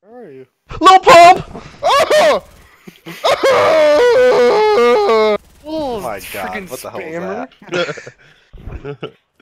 Where are you? Lil Pump! Oh! Oh My God! What the hell was that?